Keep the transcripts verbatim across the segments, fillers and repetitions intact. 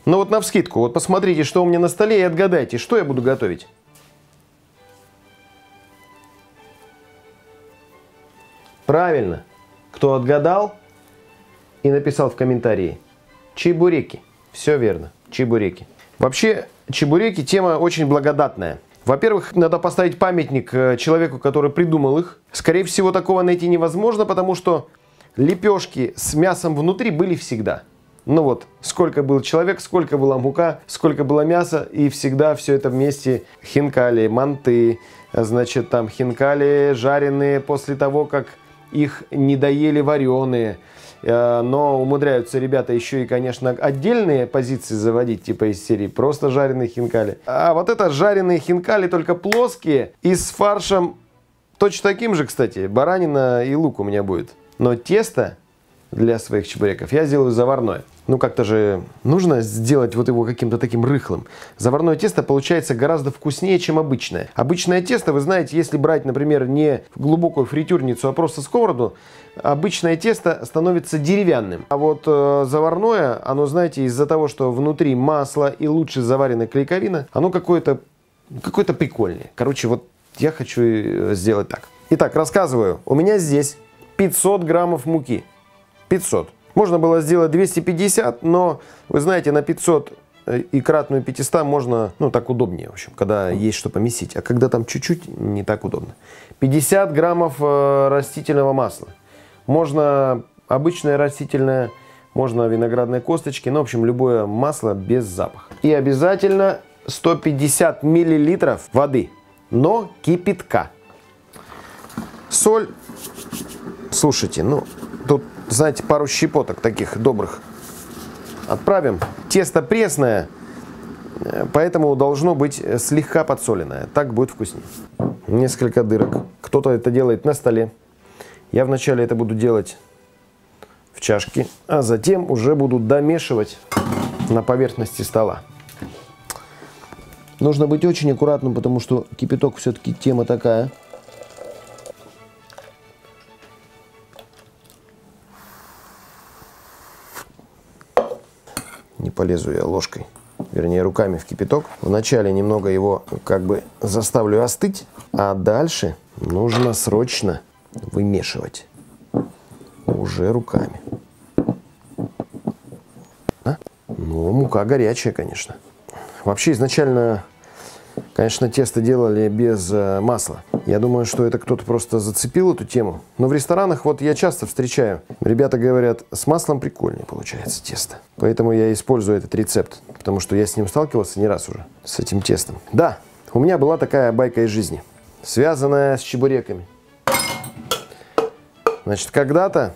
Ну вот навскидку, вот посмотрите, что у меня на столе, и отгадайте, что я буду готовить. Правильно. Кто отгадал и написал в комментарии: чебуреки. Все верно, чебуреки. Вообще, чебуреки тема очень благодатная. Во-первых, надо поставить памятник человеку, который придумал их. Скорее всего, такого найти невозможно, потому что лепешки с мясом внутри были всегда. Ну вот, сколько был человек, сколько была мука, сколько было мяса, и всегда все это вместе. Хинкали, манты, значит, там хинкали жареные после того, как их не доели вареные. Но умудряются ребята еще и, конечно, отдельные позиции заводить, типа из серии просто жареные хинкали. А вот это жареные хинкали, только плоские и с фаршем точно таким же, кстати. Баранина и лук у меня будет. Но тесто для своих чебуреков я сделаю заварное. Ну, как-то же нужно сделать вот его каким-то таким рыхлым. Заварное тесто получается гораздо вкуснее, чем обычное. Обычное тесто, вы знаете, если брать, например, не глубокую фритюрницу, а просто сковороду, обычное тесто становится деревянным. А вот э, заварное, оно, знаете, из-за того, что внутри масло и лучше заваренная клейковина, оно какое-то какое-то прикольнее. Короче, вот я хочу сделать так. Итак, рассказываю. У меня здесь пятьсот граммов муки. пятьсот. Можно было сделать двести пятьдесят, но, вы знаете, на пятьсот и кратную пятистам можно, ну, так удобнее, в общем, когда есть что помесить. А когда там чуть-чуть, не так удобно. пятьдесят граммов растительного масла. Можно обычное растительное, можно виноградные косточки, ну, в общем, любое масло без запаха. И обязательно сто пятьдесят миллилитров воды, но кипятка. Соль, слушайте, ну, тут, знаете, пару щепоток таких добрых отправим. Тесто пресное, поэтому должно быть слегка подсоленное. Так будет вкуснее. Несколько дырок. Кто-то это делает на столе. Я вначале это буду делать в чашке, а затем уже буду домешивать на поверхности стола. Нужно быть очень аккуратным, потому что кипяток все-таки тема такая. Не полезу я ложкой, вернее руками в кипяток. Вначале немного его как бы заставлю остыть, а дальше нужно срочно вымешивать уже руками. А? Ну, мука горячая, конечно. Вообще изначально, конечно, тесто делали без э, масла. Я думаю, что это кто-то просто зацепил эту тему. Но в ресторанах вот я часто встречаю. Ребята говорят, с маслом прикольнее получается тесто. Поэтому я использую этот рецепт. Потому что я с ним сталкивался не раз уже, с этим тестом. Да, у меня была такая байка из жизни, связанная с чебуреками. Значит, когда-то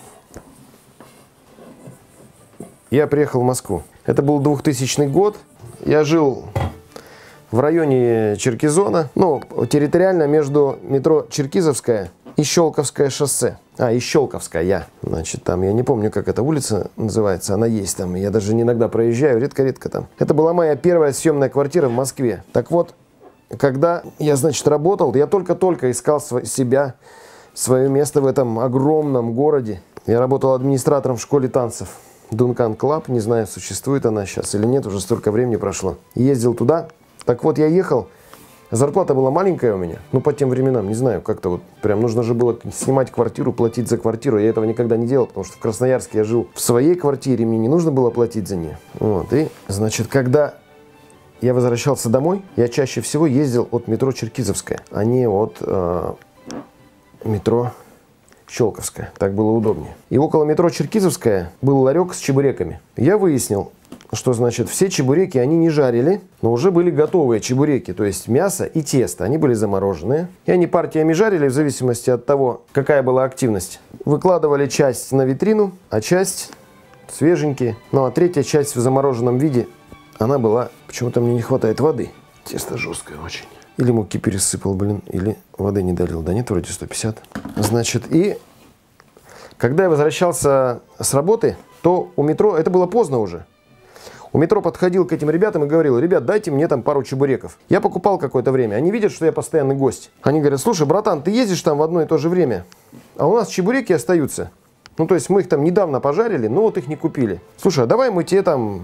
я приехал в Москву. Это был двухтысячный год. Я жил в районе Черкизона, ну, территориально между метро Черкизовская и Щелковское шоссе. А, и Щелковская. Значит, там, я не помню, как эта улица называется, она есть там. Я даже иногда проезжаю, редко-редко там. Это была моя первая съемная квартира в Москве. Так вот, когда я, значит, работал, я только-только искал себя, свое место в этом огромном городе. Я работал администратором в школе танцев Duncan Club, не знаю, существует она сейчас или нет, уже столько времени прошло. Ездил туда. Так вот, я ехал, зарплата была маленькая у меня, ну, по тем временам, не знаю, как-то вот прям нужно же было снимать квартиру, платить за квартиру. Я этого никогда не делал, потому что в Красноярске я жил в своей квартире, мне не нужно было платить за нее. Вот, и, значит, когда я возвращался домой, я чаще всего ездил от метро Черкизовская, а не от э, метро Щелковская. Так было удобнее. И около метро Черкизовская был ларек с чебуреками. Я выяснил, что, значит, все чебуреки они не жарили, но уже были готовые чебуреки, то есть мясо и тесто. Они были замороженные. И они партиями жарили в зависимости от того, какая была активность. Выкладывали часть на витрину, а часть свеженькие. Ну а третья часть в замороженном виде, она была... Почему-то мне не хватает воды. Тесто жесткое очень. Или муки пересыпал, блин, или воды не долил. Да нет, вроде сто пятьдесят. Значит, и когда я возвращался с работы, то у метро... Это было поздно уже. У метро подходил к этим ребятам и говорил: ребят, дайте мне там пару чебуреков. Я покупал какое-то время. Они видят, что я постоянный гость. Они говорят: слушай, братан, ты ездишь там в одно и то же время, а у нас чебуреки остаются. Ну, то есть мы их там недавно пожарили, но вот их не купили. Слушай, а давай мы тебе там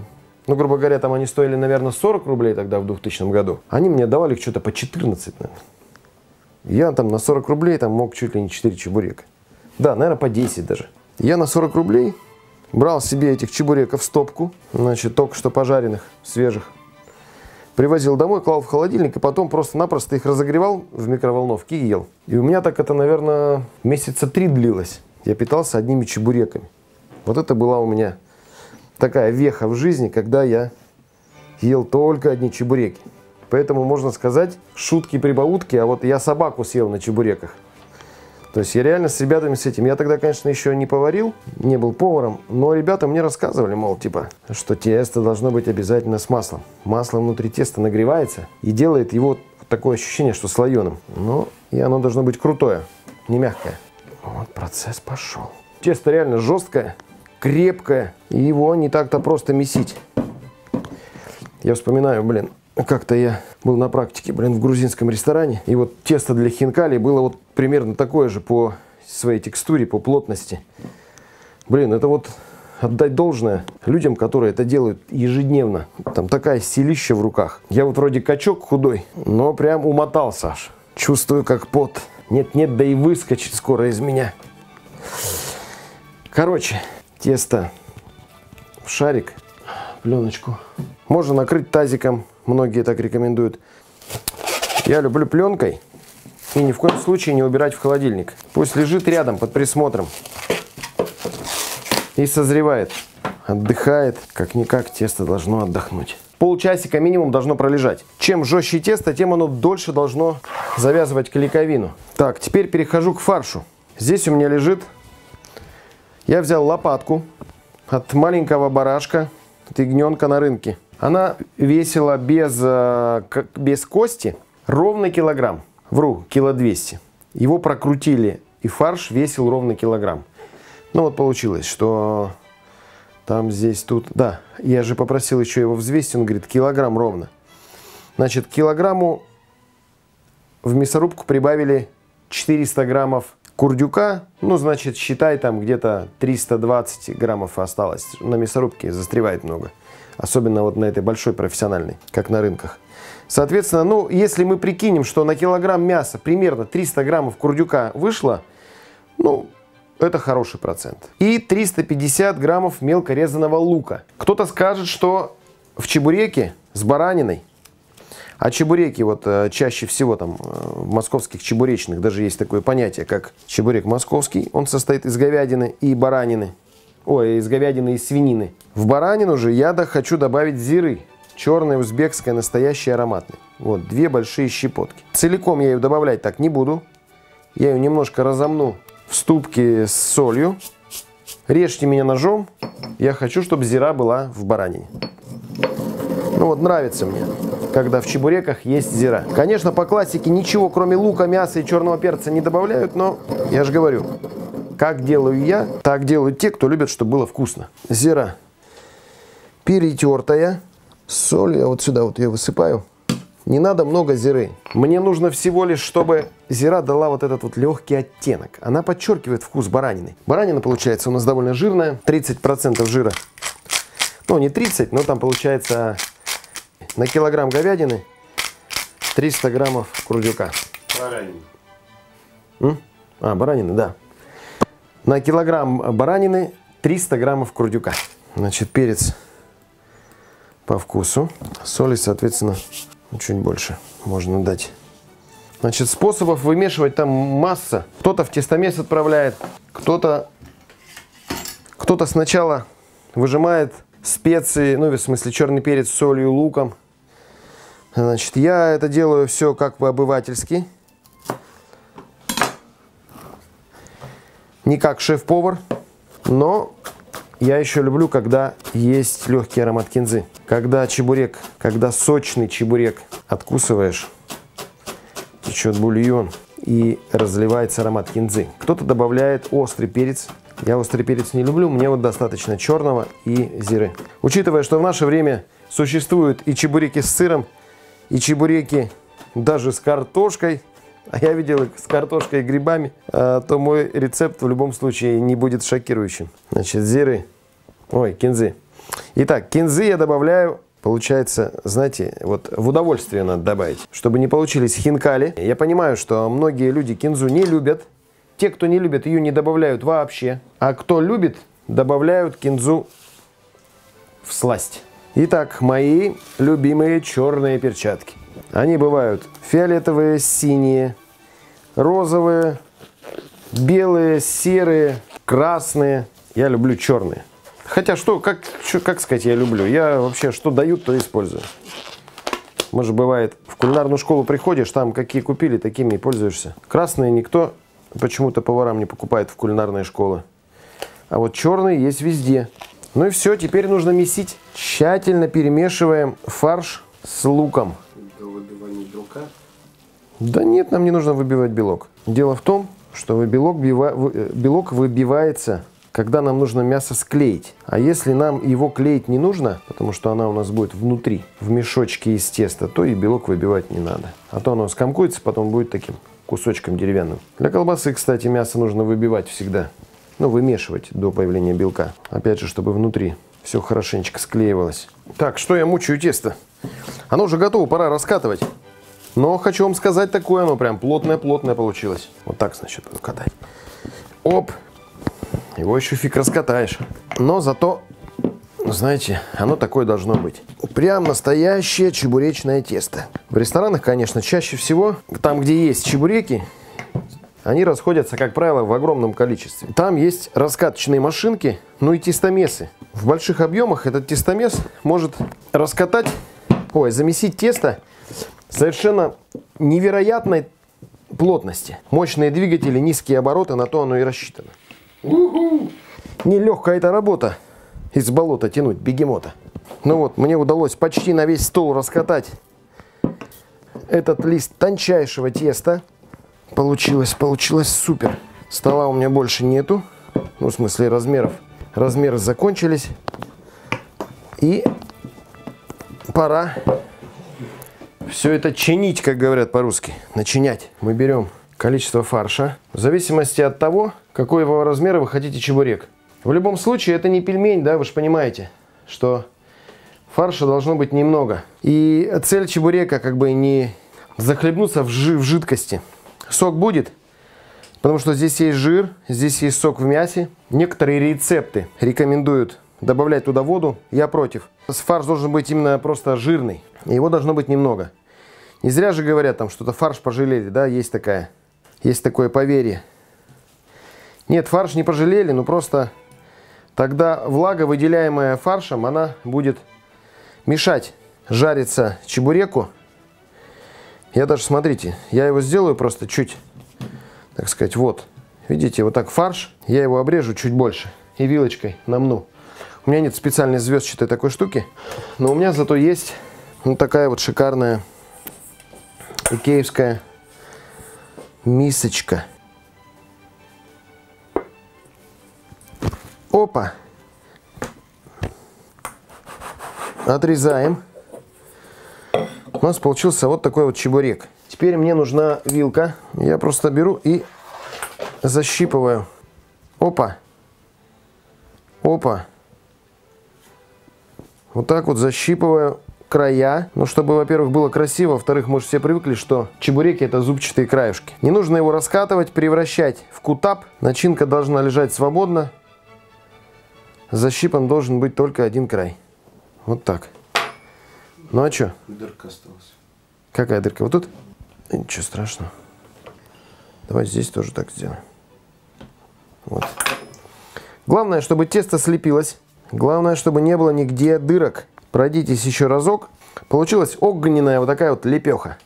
Ну, грубо говоря, там они стоили, наверное, сорок рублей тогда в двухтысячном году. Они мне давали их что-то по четырнадцать, наверное. Я там на сорок рублей там мог чуть ли не четыре чебурека. Да, наверное, по десять даже. Я на сорок рублей брал себе этих чебуреков в стопку, значит, только что пожаренных, свежих. Привозил домой, клал в холодильник и потом просто-напросто их разогревал в микроволновке и ел. И у меня так это, наверное, месяца три длилось. Я питался одними чебуреками. Вот это была у меня такая веха в жизни, когда я ел только одни чебуреки. Поэтому можно сказать, шутки-прибаутки, а вот я собаку съел на чебуреках. То есть я реально с ребятами с этим, я тогда, конечно, еще не поварил, не был поваром, но ребята мне рассказывали, мол, типа, что тесто должно быть обязательно с маслом. Масло внутри теста нагревается и делает его такое ощущение, что слоеным. Ну, и оно должно быть крутое, не мягкое. Вот процесс пошел. Тесто реально жесткое, крепкое, и его не так-то просто месить. Я вспоминаю, блин, как-то я был на практике, блин, в грузинском ресторане, и вот тесто для хинкали было вот примерно такое же по своей текстуре, по плотности. Блин, это вот отдать должное людям, которые это делают ежедневно. Там такая силища в руках. Я вот вроде качок худой, но прям умотался аж. Чувствую, как пот. Нет-нет, да и выскочит скоро из меня. Короче, тесто в шарик, пленочку. Можно накрыть тазиком. Многие так рекомендуют. Я люблю пленкой и ни в коем случае не убирать в холодильник. Пусть лежит рядом под присмотром и созревает. Отдыхает. Как-никак тесто должно отдохнуть. Полчасика минимум должно пролежать. Чем жестче тесто, тем оно дольше должно завязывать клейковину. Так, теперь перехожу к фаршу. Здесь у меня лежит... Я взял лопатку от маленького барашка, от ягненка на рынке. Она весила без, без кости ровно килограмм. Вру, кило двести. Его прокрутили, и фарш весил ровно килограмм. Ну вот получилось, что там, здесь, тут... Да, я же попросил еще его взвесить, он говорит, килограмм ровно. Значит, к килограмму в мясорубку прибавили четыреста граммов курдюка. Ну, значит, считай, там где-то триста двадцать граммов осталось. На мясорубке застревает много. Особенно вот на этой большой профессиональной, как на рынках. Соответственно, ну, если мы прикинем, что на килограмм мяса примерно триста граммов курдюка вышло, ну, это хороший процент. И триста пятьдесят граммов мелко резаного лука. Кто-то скажет, что в чебуреке с бараниной, а чебуреки вот чаще всего там в московских чебуречных даже есть такое понятие, как чебурек московский. Он состоит из говядины и баранины. Ой, из говядины и свинины. В баранину же я да хочу добавить зиры. Черная, узбекская, настоящая, ароматная. Вот, две большие щепотки. Целиком я ее добавлять так не буду. Я ее немножко разомну в ступке с солью. Режьте меня ножом. Я хочу, чтобы зира была в баранине. Ну вот, нравится мне, когда в чебуреках есть зира. Конечно, по классике ничего, кроме лука, мяса и черного перца не добавляют, но я же говорю, как делаю я, так делают те, кто любит, чтобы было вкусно. Зира перетертая. Соль я вот сюда вот ее высыпаю. Не надо много зиры. Мне нужно всего лишь, чтобы зира дала вот этот вот легкий оттенок. Она подчеркивает вкус баранины. Баранина, получается, у нас довольно жирная. тридцать процентов жира. Ну, не тридцать, но там получается на килограмм говядины триста граммов курдюка. Баранина. М? А, баранина, да. На килограмм баранины триста граммов курдюка. Значит, перец по вкусу. Соли, соответственно, чуть больше можно дать. Значит, способов вымешивать там масса. Кто-то в тестомес отправляет, кто-то кто-то сначала выжимает специи, ну, в смысле, черный перец с солью, луком. Значит, я это делаю все как по-обывательски. Не как шеф-повар, но я еще люблю, когда есть легкий аромат кинзы. Когда чебурек, когда сочный чебурек откусываешь, течет бульон и разливается аромат кинзы. Кто-то добавляет острый перец. Я острый перец не люблю, мне вот достаточно черного и зиры. Учитывая, что в наше время существуют и чебуреки с сыром, и чебуреки даже с картошкой, а я видел их с картошкой и грибами, то мой рецепт в любом случае не будет шокирующим. Значит, зиры, ой, кинзы. Итак, кинзы я добавляю, получается, знаете, вот в удовольствие надо добавить, чтобы не получились хинкали. Я понимаю, что многие люди кинзу не любят. Те, кто не любит, ее не добавляют вообще. А кто любит, добавляют кинзу в сласть. Итак, мои любимые черные перчатки. Они бывают фиолетовые, синие, розовые, белые, серые, красные. Я люблю черные. Хотя что, как, что, как сказать, я люблю. Я вообще что дают, то использую. Может, бывает, в кулинарную школу приходишь, там какие купили, такими и пользуешься. Красные никто почему-то поварам не покупает в кулинарные школы. А вот черные есть везде. Ну и все, теперь нужно месить. Тщательно перемешиваем фарш с луком. До выбивания белка? Да нет, нам не нужно выбивать белок. Дело в том, что белок, белок выбивается, когда нам нужно мясо склеить. А если нам его клеить не нужно, потому что она у нас будет внутри, в мешочке из теста, то и белок выбивать не надо. А то оно скомкуется, потом будет таким кусочком деревянным. Для колбасы, кстати, мясо нужно выбивать всегда. Ну, вымешивать до появления белка. Опять же, чтобы внутри все хорошенечко склеивалось. Так, что я мучаю тесто? Оно уже готово, пора раскатывать. Но хочу вам сказать такое, оно прям плотное-плотное получилось. Вот так, значит, буду катать. Оп! Его еще фиг раскатаешь. Но зато, знаете, оно такое должно быть. Прям настоящее чебуречное тесто. В ресторанах, конечно, чаще всего, там, где есть чебуреки, они расходятся, как правило, в огромном количестве. Там есть раскаточные машинки, ну и тестомесы. В больших объемах этот тестомес может раскатать, ой, замесить тесто совершенно невероятной плотности. Мощные двигатели, низкие обороты, на то оно и рассчитано. Нелегкая эта работа из болота тянуть бегемота. Ну вот, мне удалось почти на весь стол раскатать этот лист тончайшего теста. Получилось, получилось супер. Стола у меня больше нету. Ну, в смысле размеров. Размеры закончились. И пора все это чинить, как говорят по-русски. Начинять. Мы берем количество фарша. В зависимости от того, какого размера вы хотите чебурек. В любом случае, это не пельмень, да, вы же понимаете, что фарша должно быть немного. И цель чебурека как бы не захлебнуться в, жи в жидкости. Сок будет, потому что здесь есть жир, здесь есть сок в мясе. Некоторые рецепты рекомендуют добавлять туда воду, я против. Фарш должен быть именно просто жирный, его должно быть немного. Не зря же говорят, там что-то фарш пожалели, да, есть такая, есть такое поверье. Нет, фарш не пожалели, но просто тогда влага, выделяемая фаршем, она будет мешать жариться чебуреку. Я даже, смотрите, я его сделаю просто чуть, так сказать, вот. Видите, вот так фарш, я его обрежу чуть больше и вилочкой намну. У меня нет специальной звездчатой такой штуки, но у меня зато есть вот такая вот шикарная икеевская мисочка. Опа! Отрезаем. У нас получился вот такой вот чебурек. Теперь мне нужна вилка. Я просто беру и защипываю. Опа. Опа. Вот так вот защипываю края. Ну, чтобы, во-первых, было красиво. Во-вторых, мы же все привыкли, что чебуреки — это зубчатые краюшки. Не нужно его раскатывать, превращать в кутап. Начинка должна лежать свободно. Защипан должен быть только один край. Вот так. Ну а что? Дырка осталась. Какая дырка? Вот тут? Ничего страшного. Давай здесь тоже так сделаем. Вот. Главное, чтобы тесто слепилось. Главное, чтобы не было нигде дырок. Пройдитесь еще разок. Получилась огненная вот такая вот лепеха.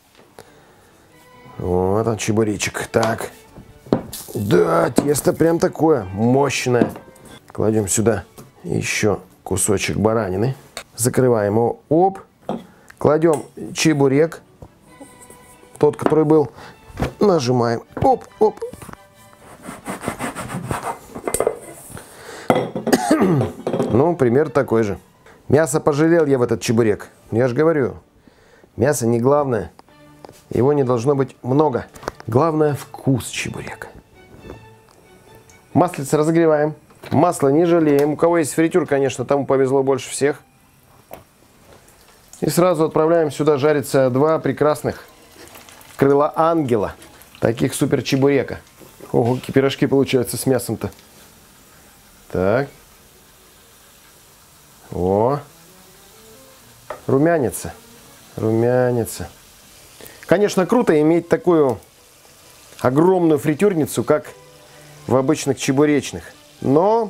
Вот он, чебуречек. Так. Да, тесто прям такое мощное. Кладем сюда еще кусочек баранины. Закрываем его. Оп. Кладем чебурек. Тот, который был. Нажимаем. Оп, оп. Ну, пример такой же. Мясо пожалел я в этот чебурек. Я же говорю, мясо не главное. Его не должно быть много. Главное — вкус чебурека. Маслице разогреваем. Масло не жалеем. У кого есть фритюр, конечно, тому повезло больше всех. И сразу отправляем сюда жариться два прекрасных крыла ангела. Таких супер чебурека. Ого, какие пирожки получаются с мясом-то. Так. О. Румянится. Румянится. Конечно, круто иметь такую огромную фритюрницу, как в обычных чебуречных. Но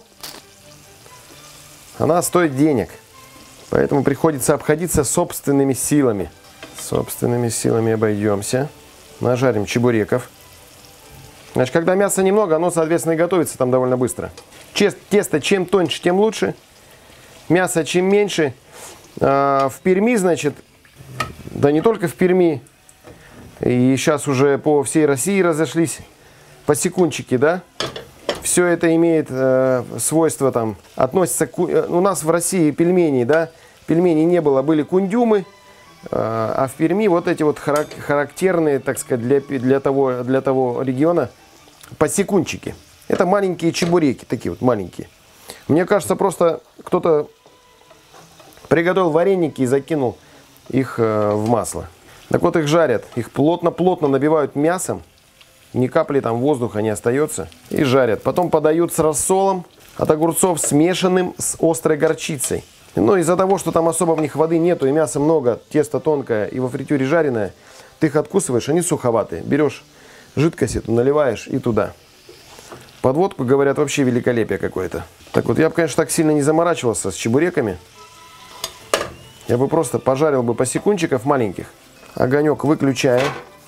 она стоит денег. Поэтому приходится обходиться собственными силами. Собственными силами обойдемся. Нажарим чебуреков. Значит, когда мяса немного, оно, соответственно, и готовится там довольно быстро. Тесто чем тоньше, тем лучше. Мясо чем меньше. В Перми, значит, да не только в Перми, и сейчас уже по всей России разошлись посекунчики, да? Все это имеет э, свойство там, относится к... У нас в России пельмени, да? Пельменей не было, были кундюмы, э, а в Перми вот эти вот характерные, так сказать, для, для, того, для того региона посекунчики. Это маленькие чебуреки, такие вот маленькие. Мне кажется, просто кто-то приготовил вареники и закинул их э, в масло. Так вот, их жарят, их плотно-плотно набивают мясом. Ни капли там воздуха не остается. И жарят. Потом подают с рассолом от огурцов, смешанным с острой горчицей. Но из-за того, что там особо в них воды нету, и мяса много, тесто тонкое и во фритюре жареное, ты их откусываешь, они суховатые. Берешь жидкость эту, наливаешь и туда. Подводку, говорят, вообще великолепие какое-то. Так вот, я бы, конечно, так сильно не заморачивался с чебуреками. Я бы просто пожарил бы посекунчиков маленьких. Огонек выключаю.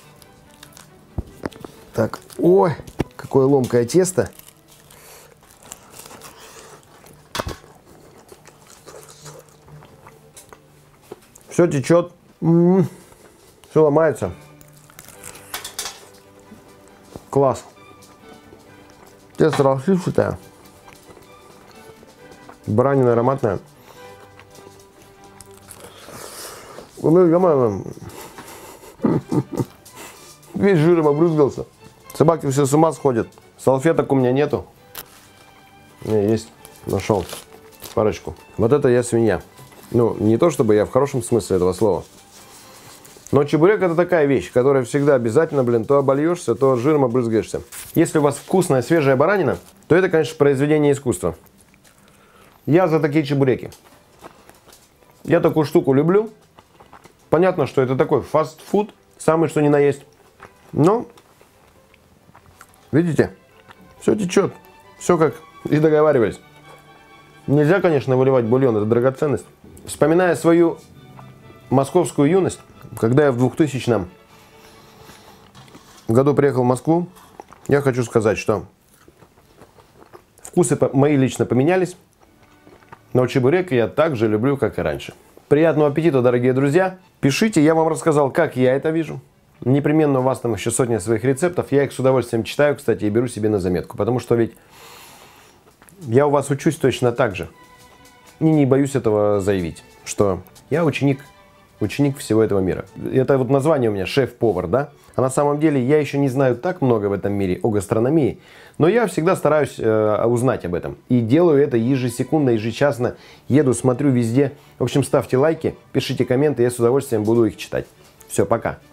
Так, ой, какое ломкое тесто. Все течет, м-м-м. Все ломается. Класс. Тесто рассыпчатое. Баранина ароматная. Ну, ё-моё. Весь жиром обрызгался. Собаки все с ума сходят. Салфеток у меня нету. Не, есть. Нашел. Парочку. Вот это я свинья. Ну, не то чтобы я в хорошем смысле этого слова. Но чебурек это такая вещь, которая всегда обязательно, блин, то обольешься, то жиром обрызгаешься. Если у вас вкусная свежая баранина, то это, конечно, произведение искусства. Я за такие чебуреки. Я такую штуку люблю. Понятно, что это такой фастфуд, самый что ни на есть. Но, видите, все течет. Все как и договаривались. Нельзя, конечно, выливать бульон, это драгоценность. Вспоминая свою московскую юность, когда я в двухтысячном году приехал в Москву, я хочу сказать, что вкусы мои лично поменялись, но чебурек я так же люблю, как и раньше. Приятного аппетита, дорогие друзья! Пишите, я вам рассказал, как я это вижу. Непременно у вас там еще сотня своих рецептов. Я их с удовольствием читаю, кстати, и беру себе на заметку. Потому что ведь я у вас учусь точно так же. И не боюсь этого заявить, что я ученик, ученик всего этого мира. Это вот название у меня шеф-повар, да? А на самом деле я еще не знаю так много в этом мире о гастрономии, но я всегда стараюсь э, узнать об этом. И делаю это ежесекундно, ежечасно. Еду, смотрю везде. В общем, ставьте лайки, пишите комменты, я с удовольствием буду их читать. Все, пока.